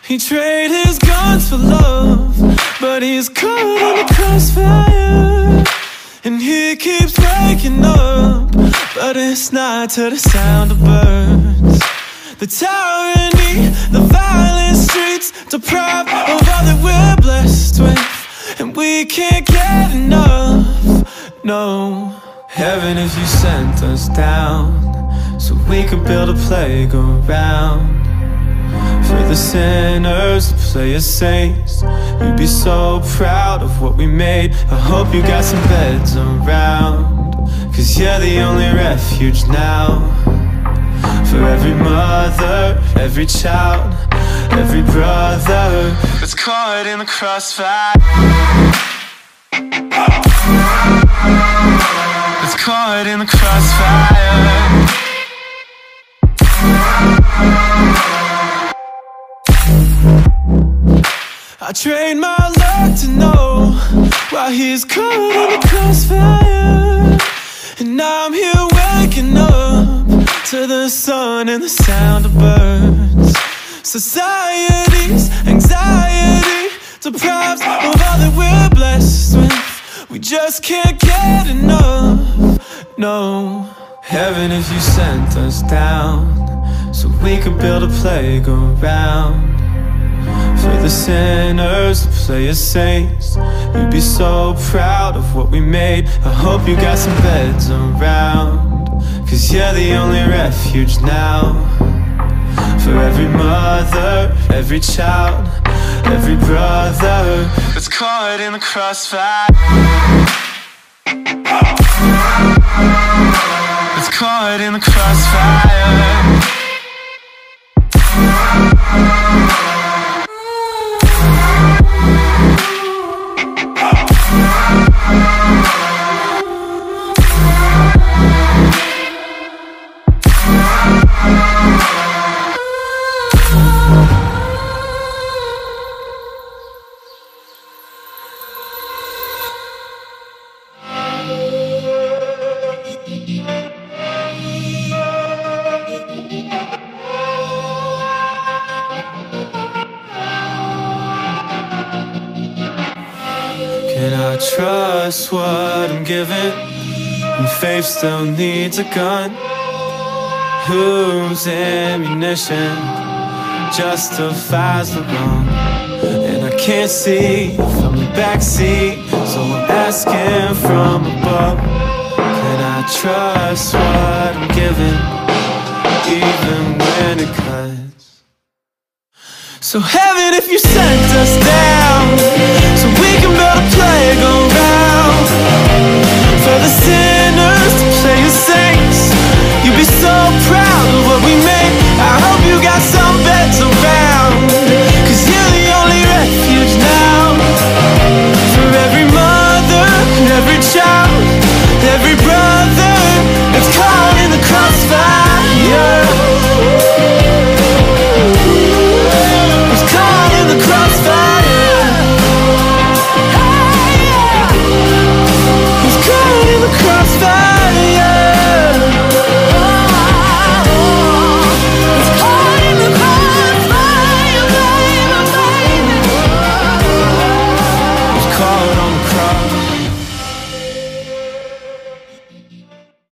He traded his guns for love, but he's caught in the crossfire. And he keeps waking up, but it's not to the sound of birds. The tyranny, the violent streets, deprived of all that we're blessed with, and we can't get enough, no. Heaven, if you sent us down, so we could build a playground for the sinners to play as saints. You'd be so proud of what we made. I hope you got some beds around, 'cause you're the only refuge now. For every mother, every child, every brother that's caught in the crossfire, that's caught in the crossfire. I trade my luck to know why he's caught in the crossfire. And now I'm here waking up to the sun and the sound of birds. Society's anxiety deprives of all that we're blessed with. We just can't get enough, no. Heaven, if you sent us down, so we could build a playground for the sinners to play as saints. You'd be so proud of what we made. I hope you got some beds around, 'cause you're the only refuge now. For every mother, every child, every brother that's caught in the crossfire, that's caught in the crossfire. Can I trust what I'm given when faith still needs a gun? Whose ammunition justifies the wrong? And I can't see from the backseat, so I'm asking from above. Can I trust what I'm given, even when it cuts? So heaven, if you sent us down, so we can build